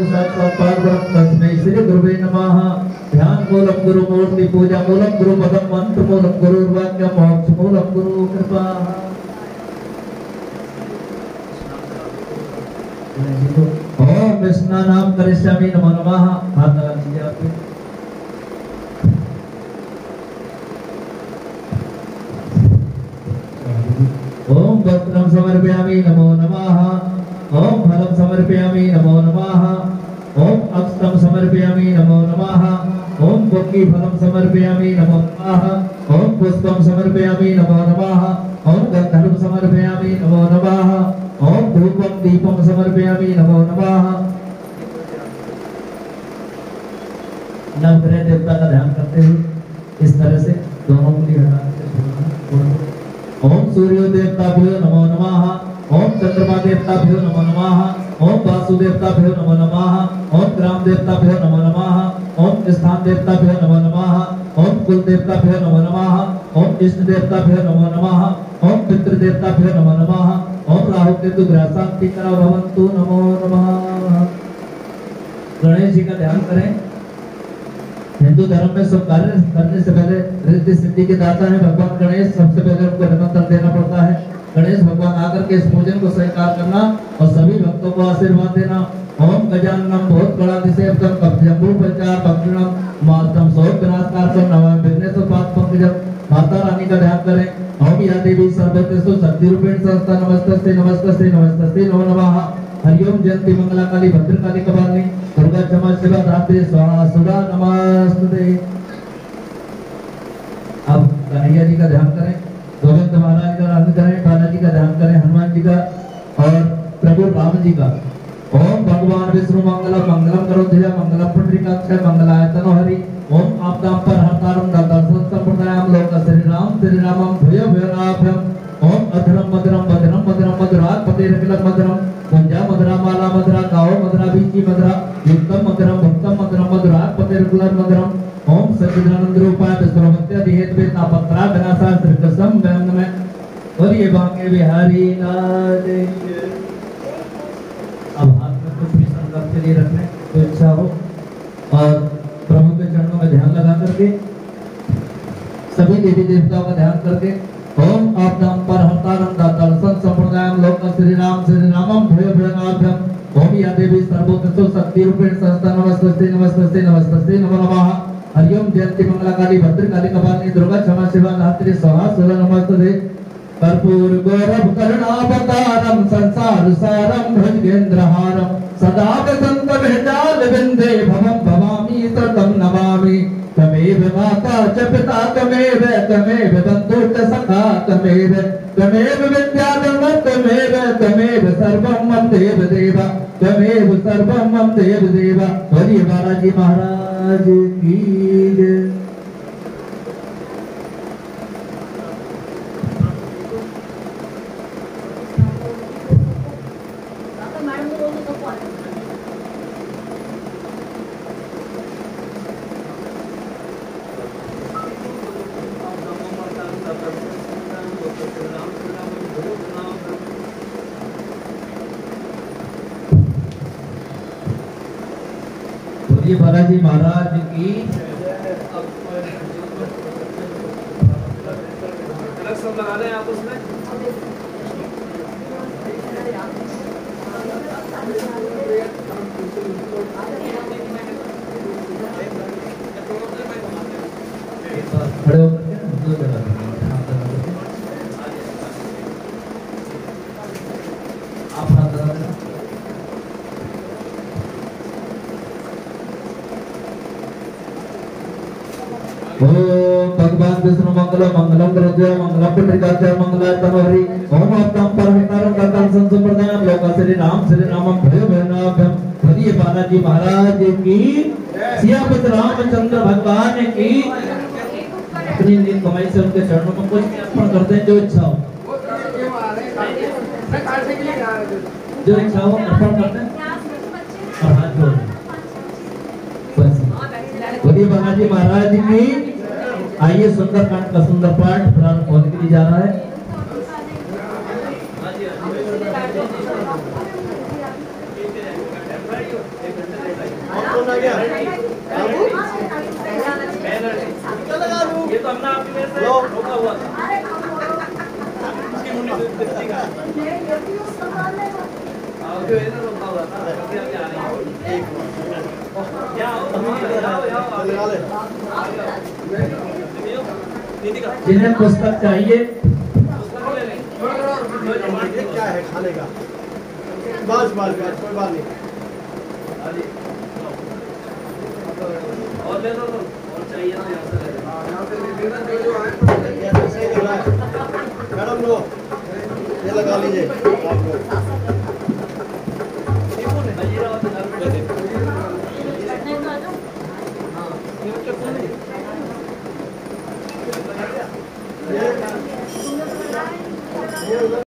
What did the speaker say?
साक्षात् परब्रह्म तस्मै श्री गुरुवे नमः। ध्यान मूलम गुरु मूर्ति पूजा मूलम गुरु पदम मंत्र मूलम गुरु वाक्य मोक्ष मूलम गुरु कृपा। ओम स्नानाम करिष्यामि नमो नमः। हाथ लगा दीजिए आप। ओम वस्त्रम समर्पयामि नमो नमः। ओम फलम समर्पयामि नमो नमः। ओम अक्षतम समर्पयामि नमो नमः। ओम पुष्टि फलम समर्पयामि नमो नमः। ओम पुष्पम समर्पयामि नमो नमः। ओम गंधर्व समर्पयामि नमो नमः। ओम धूपम दीपम समर्पयामि नमो नमः। नवग्रह देवता का ध्यान करते हुए इस तरह से दोनों उंगली हटा के ओम सूर्य देवताभ्यो नमो नमः। ओम चंद्रमा देवताभ्यो नमो नमः। ओम वासु देवताभ्यो नमो नमः। ओम ग्राम देवताभ्यो नमो नमः। ओम स्थान देवताभ्यो नमो नमः। ओम कुल देवताभ्यो नमो नमः। ओम इष्ट देवताभ्यो नमो नमः। ओम पितृ देवताभ्यो नमो नमः। ओम राहु केतु ग्रह शांति करो भवन्तु नमो नमः। गणेश जी का ध्यान करें। हिंदू धर्म में सब कार्य करने से पहले रिद्धि सिद्धि के दाता है भगवान गणेश। सबसे पहले उनको निमंत्रण देना पड़ता है। गणेश भगवान आकर के इस पूजन को स्वीकार करना और सभी भक्तों को आशीर्वाद देना। ओम गजाननम भूतगणाधिसेव्यं कपिजम्बूफलचार भक्षणम मातम सोम विनाशकारकं नमामि विघ्नेश्वरपाद पंकजं। माता रानी का ध्यान करें। ओम या देवी सर्वतेषु शक्तिरूपेण संस्था नमस्तस्ते नमस्तस्ते नमस्तस्ते नमो नमः। हरिओम जयंती मंगला काली भद्रकाली कपालिनी दुर्गा क्षमा शिवा धात्री स्वाहा सुधा नमस्ते। अब कन्हैया जी का ध्यान करें। गोविंद महाराज का ध्यान करें। बालाजी का ध्यान करें। हनुमान जी का और प्रभु राम जी का। ओम भगवान विष्णु मंगलम मंगलम करोधिया मंगलम पुंडरीकाक्षाय मंगलायतनो हरि। ओम आपदां पर हरतारं दर्शन संप्रदायं लोक श्री रामं भूय भूयनाभ्यं। ओम अधरम मधुरम मधुरम मधुरम मधुरात् पतेरकिलं मधुरम कुंजा मधुरा माला मधुरा गाओ मधुरा बीची मधुरा युक्तम मधुरम भक्तम मधुरम मधुरात् पतेरकिलं मधुरम। ओम सच्चिदानंद रूपाय विश्ववत्य हेतवे तापत्रा विनाशा श्रीकृष्णं वयं नमः। और ये बांके बिहारी लाल। अब हाथ में कुछ भी संकल्प के लिए रखने तो इच्छा हो और प्रभु के चरणों में ध्यान लगा करके सभी देवी देवताओं का ध्यान करके ओम आपदां पर हरतारं दर्शन संप्रदायं लोक श्री रामं भूय भूयनाभ्यं। ओम या देवी सर्वोत्तम शक्ति रूपेण संस्था नमस्तस्ते नमस्तस्ते नमस्तस्ते नमो नमः। हरिओम जयंती मंगला काली भद्रकाली कपालिनी दुर्गा क्षमा शिवा धात्री स्वाहा सुधा नमस्ते। कर्पूर गौरव करुणावतारम संसार सारम भुजगेंद्रहारम सदा वसंत विहजाल विंदे भवम भवामी तम नमामि। तमेव माता च पिता तमेव बंधु च सखा तमेव विद्याधर्म तमेव सर्वं मम देव देवा तमेव सर्वं मम देव देवा। बोलिए बालाजी महाराज की जय। बोलिए बालाजी महाराज की। सब लगा लें आप उसमें। खड़े होकर दो जगह आप हाथ लगा देना। ओम भगवान विष्णु मंगलम मंगलम करोधिया मंगलम पुंडरीकाक्षाय मंगलायतनो हरि। ओम आपदां पर हरतारं दर्शन संप्रदायं लोक श्री रामं भूय भूयनाभ्यं। बोलिए बालाजी महाराज की। सियापति रामचंद्र भगवान की। अपनी नील कमाई से उनके चरणों में कुछ अर्पण करते हैं जो इच्छा हो। जो इच्छा हो अर्पण करते हैं और हाथ जोड़। बोलिए बालाजी महाराज की। आइए सुंदरकांड का सुंदर पाठ प्रारंभ होने के लिए जा रहा है। गया ये तो हमने आपकी वजह से रोका हुआ था। उसकी मुंडी का आपकी वजह से रोका हुआ था। अभी अभी आ रही है। लगा ले जिन्हें पुस्तक चाहिए ये क्या है खाने का बस बस बस कोई बात नहीं और ले लो तो और चाहिए ना यहाँ से ये तो सही लग रहा है मैडम लो ये लगा लीजिए आपको